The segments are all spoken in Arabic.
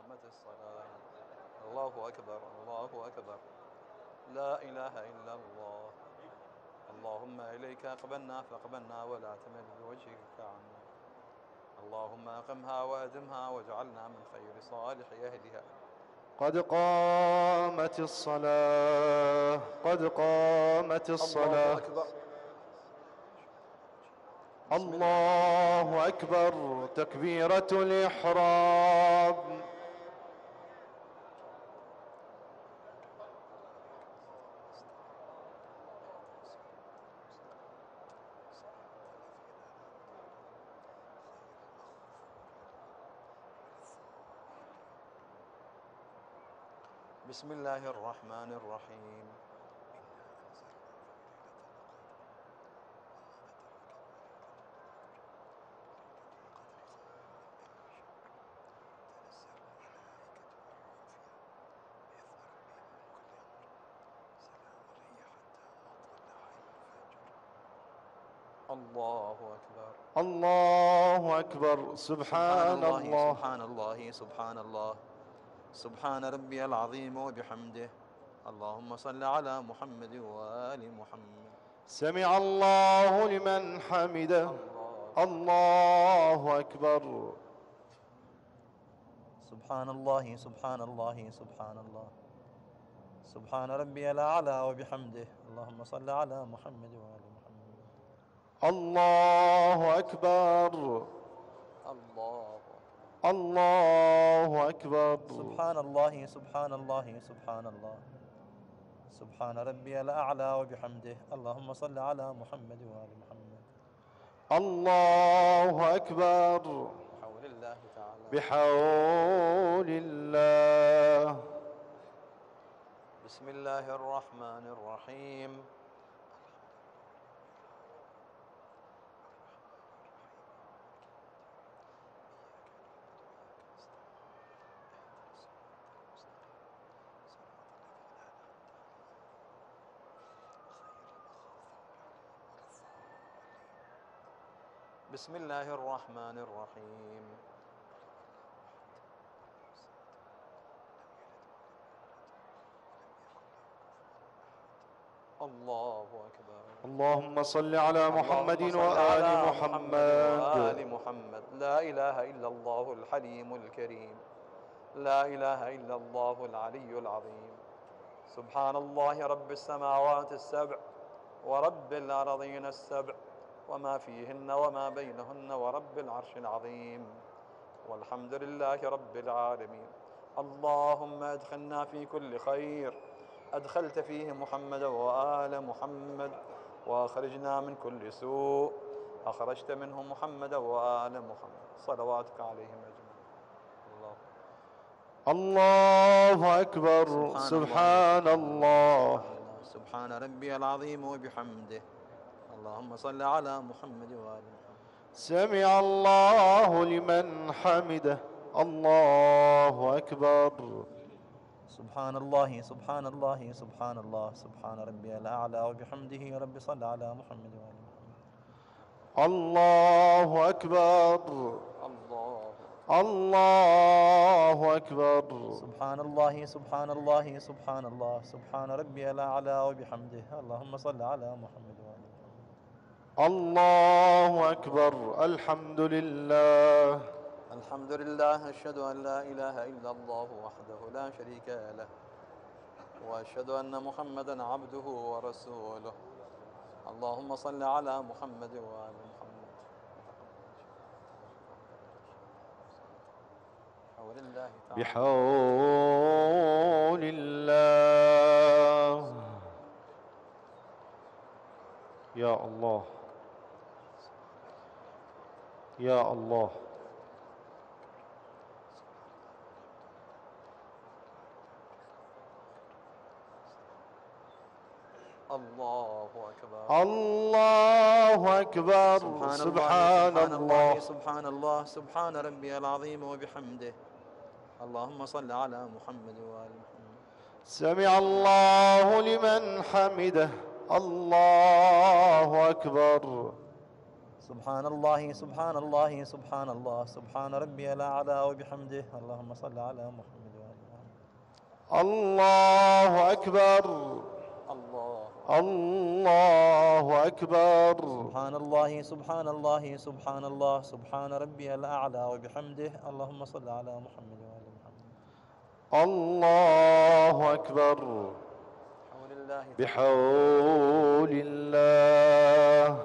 قامت الصلاة. الله أكبر الله أكبر. لا إله إلا الله. اللهم إليك أقبلنا فاقبلنا ولا تمل بوجهك عنا. اللهم أقمها وأدمها واجعلنا من خير صالح أهلها. قد قامت الصلاة قد قامت الله الصلاة. أكبر. بسم الله. الله أكبر. تكبيرة الإحرام. بسم الله الرحمن الرحيم. الله أكبر. الله أكبر. سبحان الله. سبحان الله سبحان الله. سبحان ربي العظيم وبحمده. اللهم صل على محمد وآل محمد. سمع الله لمن حمده. الله أكبر. سبحان الله سبحان الله سبحان الله. سبحان ربي الأعلى وبحمده. اللهم صل على محمد وآل محمد. الله أكبر. الله الله أكبر. سبحان الله سبحان الله سبحان الله. سبحان ربي الأعلى وبحمده. اللهم صل على محمد وآل محمد. الله أكبر. بحول الله تعالى. بحول الله. بسم الله الرحمن الرحيم. بسم الله الرحمن الرحيم. الله أكبر. اللهم صل على محمد وآل محمد. محمد. لا إله إلا الله الحليم الكريم. لا إله إلا الله العلي العظيم. سبحان الله رب السماوات السبع ورب الأرضين السبع وما فيهن وما بينهن ورب العرش العظيم. والحمد لله رب العالمين. اللهم ادخلنا في كل خير أدخلت فيه محمد وآل محمد، وأخرجنا من كل سوء أخرجت منه محمد وآل محمد، صلواتك عليهم أجمعين. الله أكبر. سبحان الله. سبحان ربي العظيم وبحمده. اللهم صل على محمد وآل محمد. سمع الله لمن حمده. الله أكبر. سبحان الله سبحان الله سبحان الله. سبحان ربي الأعلى وبحمده. يا رب صل على محمد وآل محمد. الله أكبر. الله أكبر. سبحان الله سبحان الله سبحان الله. سبحان ربي الأعلى وبحمده. اللهم صل على محمد وآل محمد. الله أكبر. الحمد لله. الحمد لله. أشهد أن لا إله إلا الله وحده لا شريك له، وأشهد أن محمدا عبده ورسوله. اللهم صل على محمد وآل محمد. بحول الله. يا الله يا الله. الله أكبر. الله أكبر. سبحان الله. سبحان الله. سبحان ربي العظيم وبحمده. اللهم صل على محمد وآل محمد. سمع الله لمن حمده. الله أكبر. سبحان الله سبحان الله سبحان الله سبحان ربي الأعلى وبحمده. اللهم صل على محمد وآل محمد. الله أكبر. الله الله أكبر. سبحان الله سبحان الله سبحان الله سبحان ربي الأعلى وبحمده. اللهم صل على محمد وآل محمد. الله أكبر. بحول الله.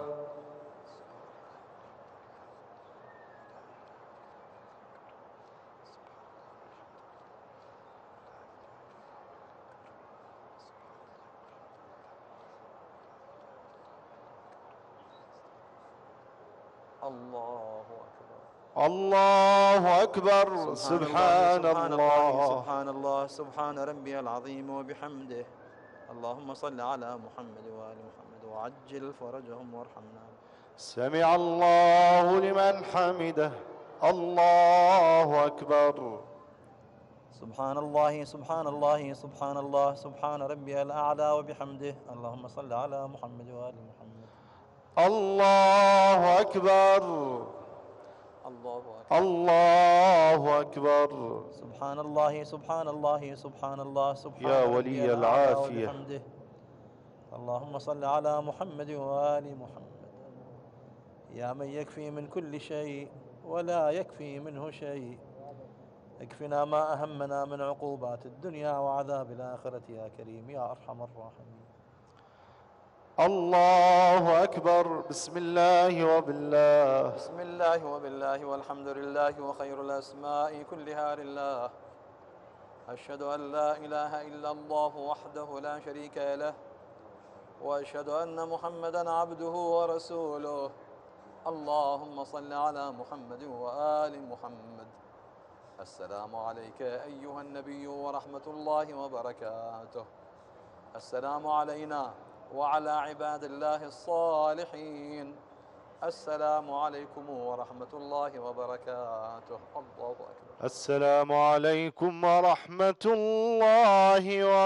الله أكبر. الله أكبر. سبحان الله. سبحان الله سبحان ربي العظيم وبحمده. اللهم صل على محمد وآل محمد وعجل فرجهم وارحمنا. سمع الله لمن حمده. الله أكبر. سبحان الله سبحان الله سبحان الله سبحان ربي الأعلى وبحمده. اللهم صل على محمد وآل محمد. الله أكبر. الله أكبر. الله أكبر. سبحان الله سبحان الله سبحان الله سبحان يا ربي ولي الأعلى العافية. وبحمده. اللهم صل على محمد وآل محمد. يا من يكفي من كل شيء ولا يكفي منه شيء، اكفنا ما أهمنا من عقوبات الدنيا وعذاب الآخرة يا كريم يا أرحم الراحمين. الله أكبر. بسم الله وبالله. بسم الله وبالله والحمد لله وخير الأسماء كلها لله. أشهد أن لا إله إلا الله وحده لا شريك له، وأشهد أن محمدًا عبده ورسوله. اللهم صل على محمد وآل محمد. السلام عليك أيها النبي ورحمة الله وبركاته. السلام علينا وعلى عباد الله الصالحين. السلام عليكم ورحمة الله وبركاته. الله أكبر. السلام عليكم ورحمة الله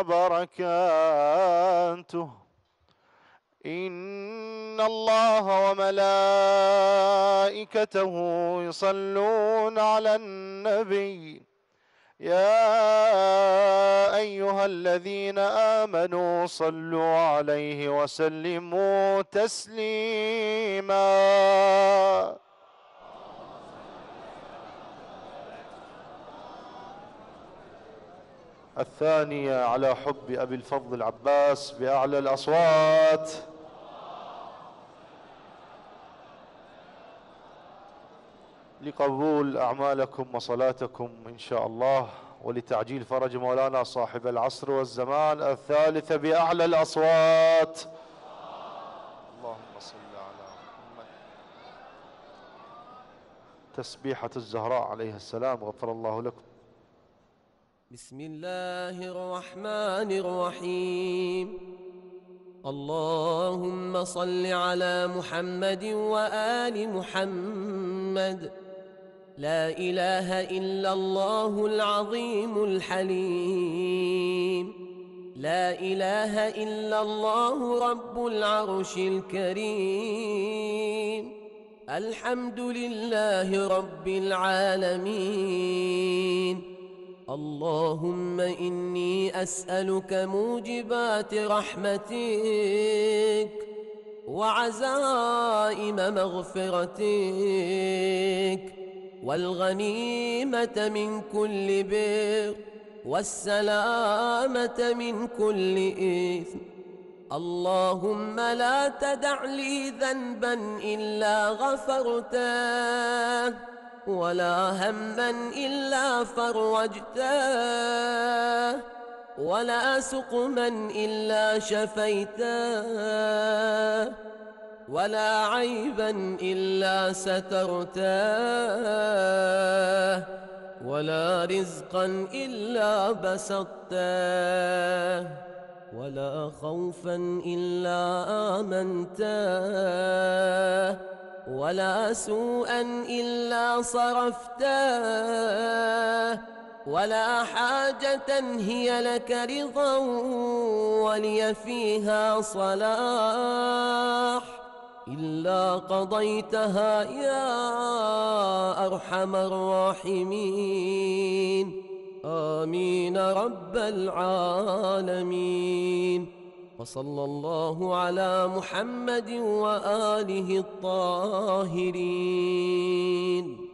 وبركاته. إن الله وملائكته يصلون على النبي يا أيها الذين آمنوا صلوا عليه وسلموا تسليما. الثانية على حب أبي الفضل العباس بأعلى الأصوات. لقبول أعمالكم وصلاتكم إن شاء الله، ولتعجيل فرج مولانا صاحب العصر والزمان. الثالثة بأعلى الأصوات. اللهم صل على محمد. تسبيحة الزهراء عليه السلام غفر الله لكم. بسم الله الرحمن الرحيم. اللهم صل على محمد وآل محمد. لا إله إلا الله العظيم الحليم. لا إله إلا الله رب العرش الكريم. الحمد لله رب العالمين. اللهم إني أسألك موجبات رحمتك وعزائم مغفرتك والغنيمة من كل بر والسلامة من كل إثم. اللهم لا تدع لي ذنبا إلا غفرته ولا هما إلا فرجته ولا سقما إلا شفيته ولا عيبا إلا سترته ولا رزقا إلا بسطته ولا خوفا إلا آمنته ولا سوءا إلا صرفته ولا حاجة هي لك رضا ولي فيها صلاح إلا قضيتها يا أرحم الراحمين. آمين رب العالمين. وصلى الله على محمد وآله الطاهرين.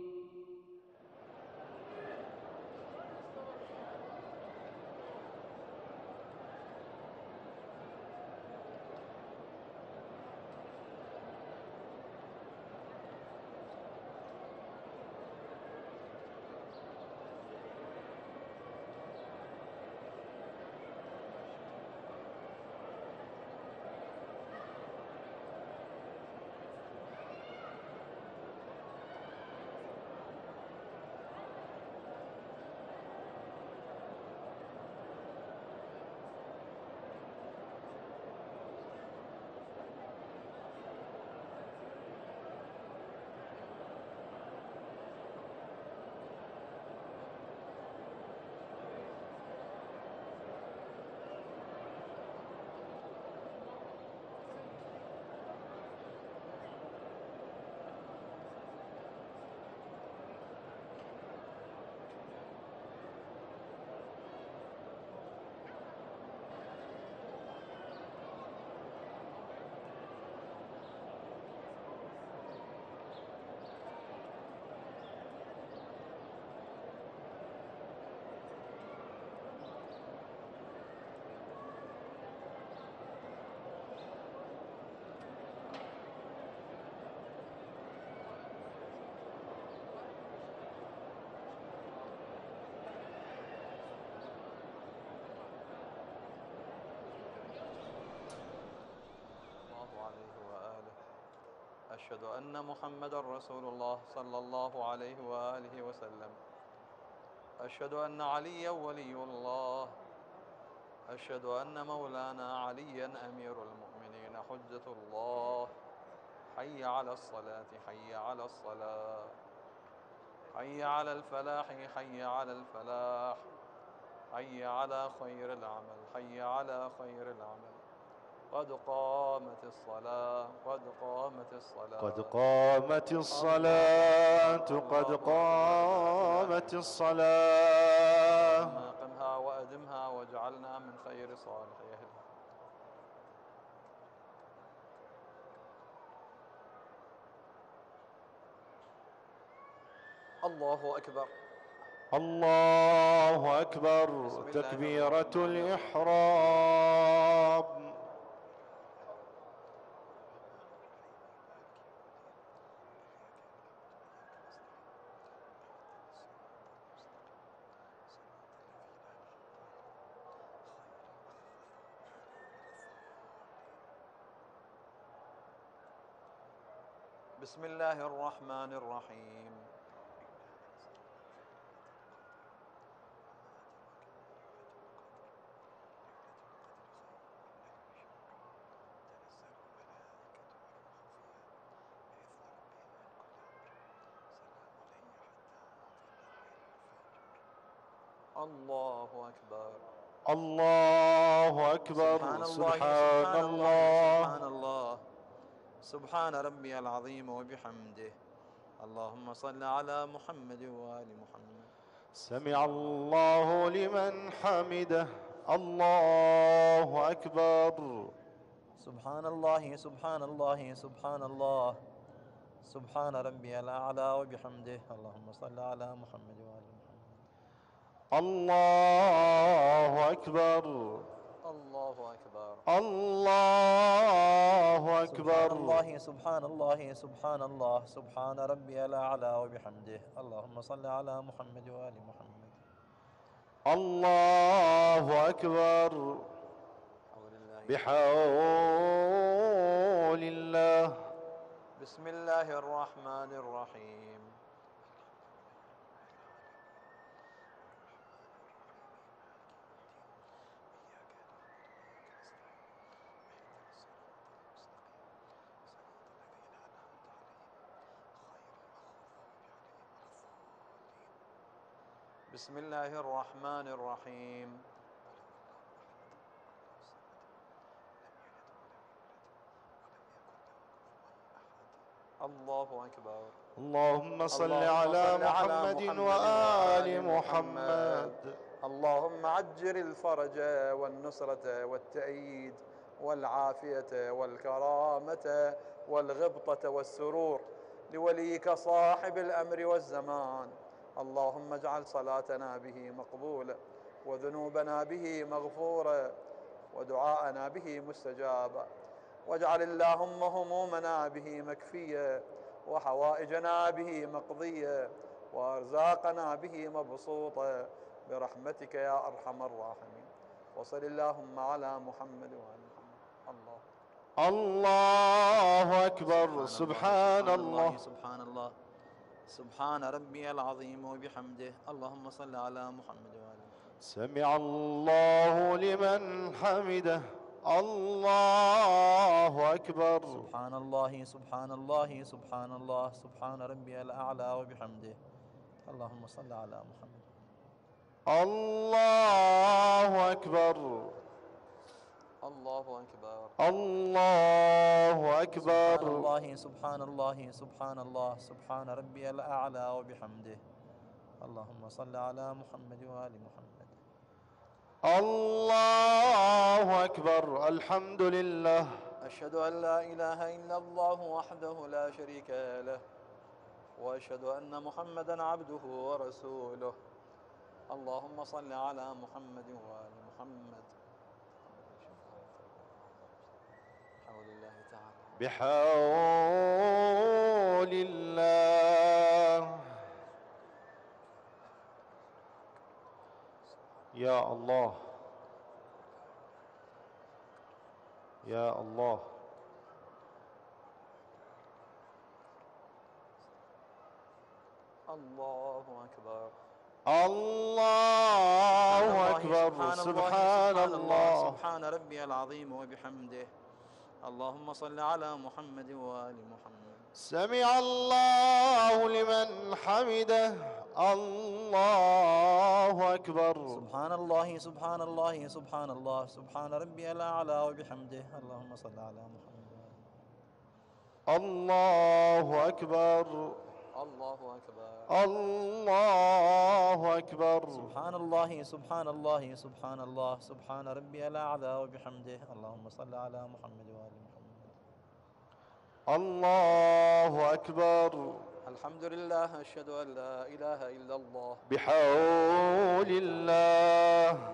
أشهد أن محمدًا رسول الله صلى الله عليه وآله وسلم. أشهد أن عليًا ولي الله. أشهد أن مولانا عليًا أمير المؤمنين حجة الله. حي على الصلاة، حي على الصلاة، حي على الفلاح، حي على الفلاح، حي على خير العمل، حي على خير العمل. قد قامت الصلاة، قد قامت الصلاة، قد قامت الصلاة، قد قامت الصلاة. اللهم أقمها وأدمها واجعلنا من خير صالحي أهلها. الله أكبر. الله أكبر. تكبيرة الإحرام. بسم الله الرحمن الرحيم. الله أكبر. الله أكبر. سبحان الله، سبحان سبحان الله، الله. سبحان الله. سبحان ربي العظيم وبحمده. اللهم صل على محمد وآل محمد. سمع الله لمن حمده. الله أكبر. سبحان الله، سبحان الله، سبحان الله. سبحان ربي الأعلى وبحمده. اللهم صل على محمد وآل محمد. الله أكبر. الله أكبر. الله أكبر. سبحان الله، سبحان الله، سبحان الله. سبحان ربي الأعلى وبحمده. اللهم صل على محمد وآل محمد. الله أكبر. بحول الله. بسم الله الرحمن الرحيم. بسم الله الرحمن الرحيم. الله أكبر. اللهم صل اللهم على صل على محمد محمد وآل وآل محمد. محمد. اللهم عجل الفرج والنصرة والتأييد والعافية والكرامة والغبطة والسرور لوليك صاحب الأمر والزمان. اللهم اجعل صلاتنا به مقبولة، وذنوبنا به مغفورة، ودعاءنا به مستجابا، واجعل اللهم همومنا به مكفية، وحوائجنا به مقضية، وأرزاقنا به مبسوطة، برحمتك يا أرحم الراحمين. وصل اللهم على محمد وآل محمد. الله أكبر. سبحان الله. سبحان الله. سبحان ربي العظيم وبحمده. اللهم صل على محمد وآل محمد. سمع الله لمن حمده. الله أكبر. سبحان الله سبحان الله سبحان الله سبحان ربي الأعلى وبحمده. اللهم صل على محمد. الله أكبر. الله أكبر. الله أكبر. سبحان الله سبحان الله سبحان الله سبحان ربي الأعلى وبحمده. اللهم صل على محمد وآل محمد. الله أكبر. الحمد لله. أشهد أن لا إله إلا الله وحده لا شريك له، وأشهد أن محمدًا عبده ورسوله. اللهم صل على محمد وآل محمد. بحول الله تعالى. بحول الله. يا الله يا الله. الله أكبر. الله أكبر. سبحان الله. سبحان ربي العظيم وبحمده. اللهم صل على محمد وآل محمد. سمع الله لمن حمده. الله أكبر. سبحان الله سبحان الله سبحان الله سبحان ربي الأعلى وبحمده. اللهم صل على محمد. الله أكبر. الله أكبر. الله أكبر. سبحان الله سبحان الله سبحان الله سبحان ربي الأعلى وبحمده. اللهم صل على محمد وآل محمد. الله أكبر. الحمد لله. أشهد أن لا إله إلا الله. بحول الله.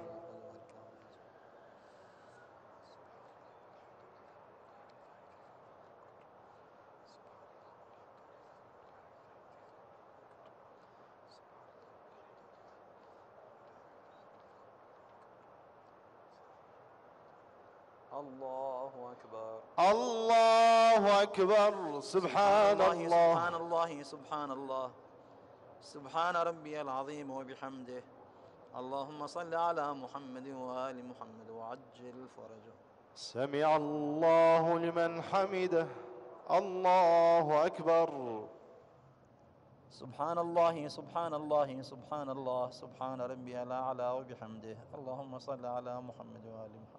الله أكبر. الله أكبر. سبحان الله. سبحان الله سبحان الله سبحان ربي العظيم وبحمده. اللهم صل على محمد وآل محمد وعجل فرجه. سمع الله لمن حمده. الله أكبر. سبحان الله سبحان الله سبحان الله سبحان ربي الأعلى وبحمده. اللهم صل على محمد وآل محمد.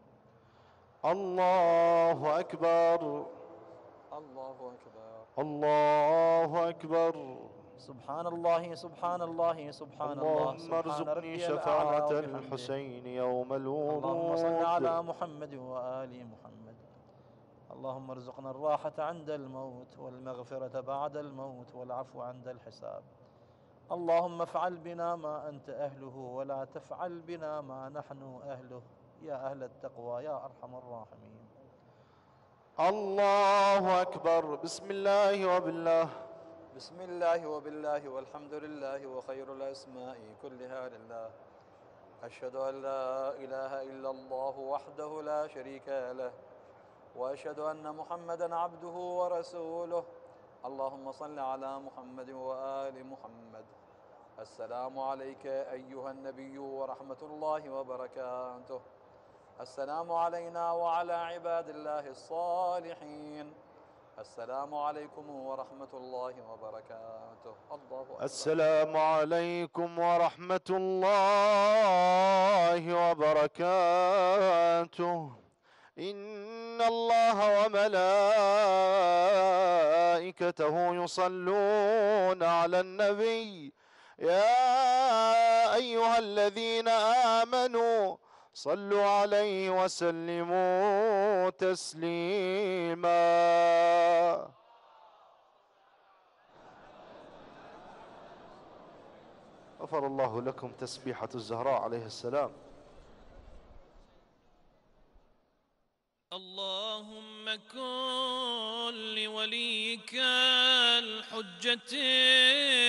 الله أكبر. الله أكبر. الله أكبر. سبحان الله سبحان الله سبحان الله. اللهم ارزقني شفاعة الحسين يوم الورود. اللهم صل على محمد وآل محمد. اللهم ارزقنا الراحة عند الموت، والمغفرة بعد الموت، والعفو عند الحساب. اللهم افعل بنا ما أنت أهله، ولا تفعل بنا ما نحن أهله، يا أهل التقوى يا أرحم الراحمين. الله أكبر. بسم الله وبالله. بسم الله وبالله والحمد لله وخير الأسماء كلها لله. أشهد أن لا إله إلا الله وحده لا شريك له، وأشهد أن محمدًا عبده ورسوله. اللهم صل على محمد وآل محمد. السلام عليك أيها النبي ورحمة الله وبركاته. السلام علينا وعلى عباد الله الصالحين. السلام عليكم ورحمة الله وبركاته. الله أكبر. السلام عليكم ورحمة الله وبركاته. إن الله وملائكته يصلون على النبي يا أيها الذين آمنوا صلوا عليه وسلموا تسليما. غفر الله لكم تسبيحة الزهراء عليه السلام. اللهم كن لوليك الحجة